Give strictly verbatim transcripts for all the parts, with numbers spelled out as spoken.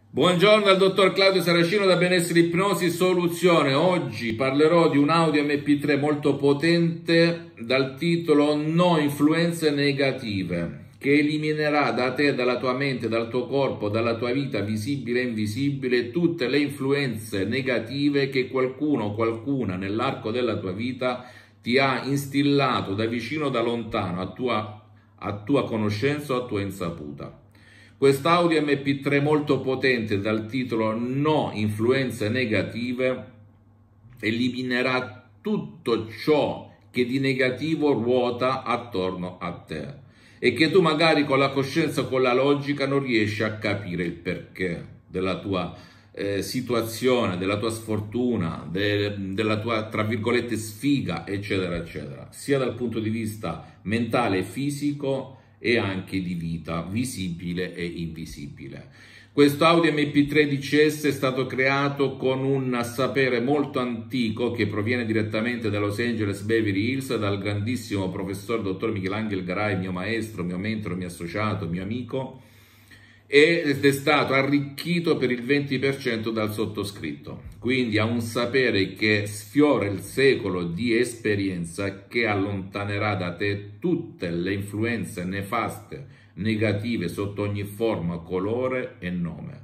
Buongiorno dal dottor Claudio Saracino da Benessere Ipnosi Soluzione. Oggi parlerò di un audio M P tre molto potente dal titolo No influenze negative, che eliminerà da te, dalla tua mente, dal tuo corpo, dalla tua vita visibile e invisibile tutte le influenze negative che qualcuno o qualcuna nell'arco della tua vita ti ha instillato da vicino o da lontano, a tua, a tua conoscenza o a tua insaputa. Quest'audio M P tre molto potente dal titolo No influenze negative eliminerà tutto ciò che di negativo ruota attorno a te e che tu magari con la coscienza o con la logica non riesci a capire il perché della tua eh, situazione, della tua sfortuna, de, della tua, tra virgolette, sfiga, eccetera, eccetera, sia dal punto di vista mentale e fisico e anche di vita, visibile e invisibile. Questo audio M P tre D C S è stato creato con un sapere molto antico che proviene direttamente da Los Angeles Beverly Hills, dal grandissimo professor dottor Michelangelo Garay, mio maestro, mio mentore, mio associato, mio amico, ed è stato arricchito per il venti per cento dal sottoscritto. Quindi ha un sapere che sfiora il secolo di esperienza, che allontanerà da te tutte le influenze nefaste, negative sotto ogni forma, colore e nome.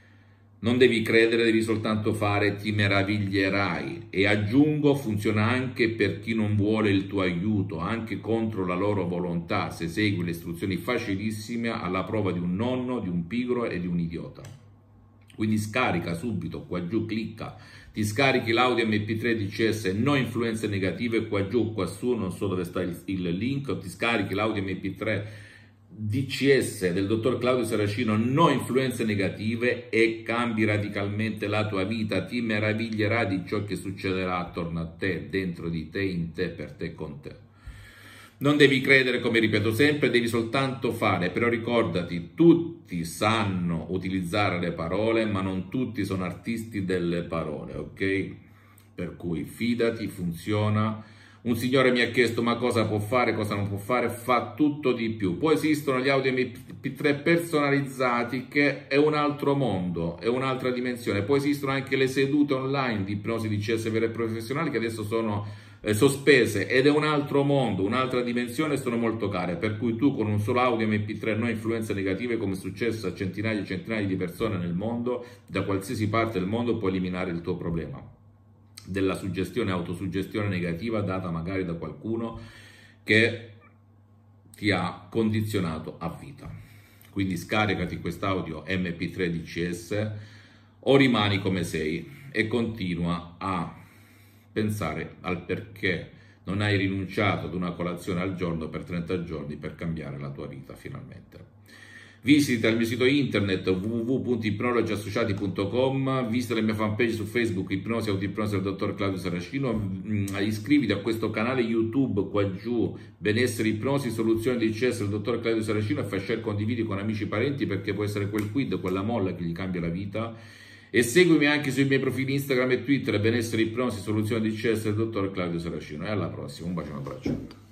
Non devi credere, devi soltanto fare, ti meraviglierai. E aggiungo, funziona anche per chi non vuole il tuo aiuto, anche contro la loro volontà, se segui le istruzioni facilissime alla prova di un nonno, di un pigro e di un idiota. Quindi scarica subito, qua giù clicca, ti scarichi l'audio M P tre D C S No influenze negative, qua giù, qua su, non so dove sta il, il link, o ti scarichi l'audio M P tre D C S del dottor Claudio Saracino No influenze negative e cambi radicalmente la tua vita. Ti meraviglierà di ciò che succederà attorno a te, dentro di te, in te, per te, con te. Non devi credere, come ripeto sempre, devi soltanto fare, però ricordati, tutti sanno utilizzare le parole, ma non tutti sono artisti delle parole, ok? Per cui fidati, funziona. Un signore mi ha chiesto ma cosa può fare, cosa non può fare, fa tutto di più. Poi esistono gli audio M P tre personalizzati, che è un altro mondo, è un'altra dimensione. Poi esistono anche le sedute online di ipnosi D C S vere e professionali, che adesso sono eh, sospese, ed è un altro mondo, un'altra dimensione, e sono molto care. Per cui tu con un solo audio M P tre No influenze negative, come è successo a centinaia e centinaia di persone nel mondo, da qualsiasi parte del mondo, puoi eliminare il tuo problema della suggestione, autosuggestione negativa data magari da qualcuno che ti ha condizionato a vita. Quindi scaricati quest'audio M P tre D C S o rimani come sei e continua a pensare al perché non hai rinunciato ad una colazione al giorno per trenta giorni per cambiare la tua vita finalmente. Visita il mio sito internet w w w punto ipnologi associati punto com, visita la mia fanpage su Facebook Ipnosi Autoipnosi del dottor Claudio Saracino, iscriviti a questo canale YouTube qua giù, Benessere Ipnosi Soluzione D C S del dottor Claudio Saracino, e fai share, condividi con amici e parenti, perché può essere quel quid, quella molla che gli cambia la vita. E seguimi anche sui miei profili Instagram e Twitter, Benessere Ipnosi Soluzione D C S del dottor Claudio Saracino. E alla prossima, un bacio e un abbraccio.